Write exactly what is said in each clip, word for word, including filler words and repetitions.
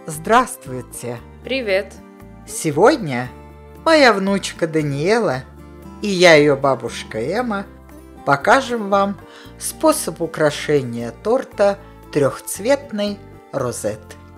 Здравствуйте! Привет! Сегодня моя внучка Даниэла и я, ее бабушка Эмма, покажем вам способ украшения торта трехцветной розет.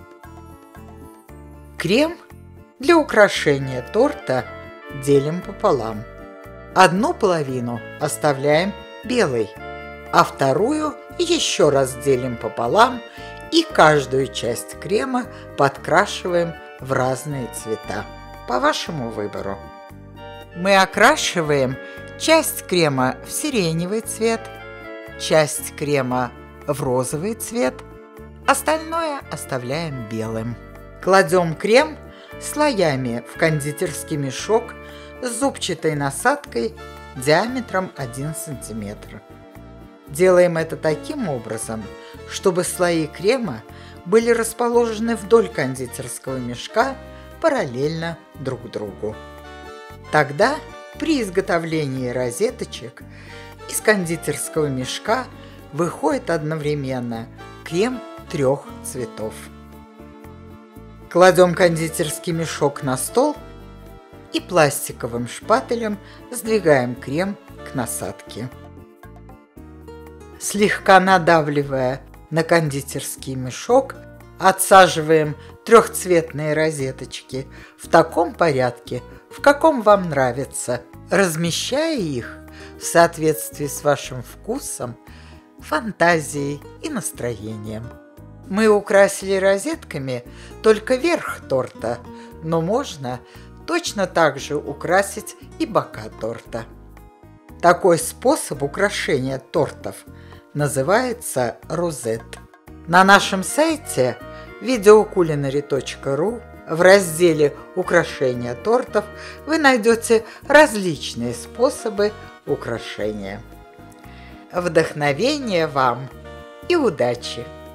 Крем для украшения торта делим пополам. Одну половину оставляем белой, а вторую еще раз делим пополам и каждую часть крема подкрашиваем в разные цвета, по вашему выбору. Мы окрашиваем часть крема в сиреневый цвет, часть крема в розовый цвет, остальное оставляем белым. Кладем крем слоями в кондитерский мешок с зубчатой насадкой диаметром один сантиметр. Делаем это таким образом, чтобы слои крема были расположены вдоль кондитерского мешка параллельно друг другу. Тогда при изготовлении розеточек из кондитерского мешка выходит одновременно крем трех цветов. Кладем кондитерский мешок на стол и пластиковым шпателем сдвигаем крем к насадке. Слегка надавливая на кондитерский мешок, отсаживаем трехцветные розеточки в таком порядке, в каком вам нравится, размещая их в соответствии с вашим вкусом, фантазией и настроением. Мы украсили розетками только верх торта, но можно точно так же украсить и бока торта. Такой способ украшения тортов называется розет. На нашем сайте видеокулинари точка ру в разделе «Украшения тортов» вы найдете различные способы украшения. Вдохновения вам и удачи!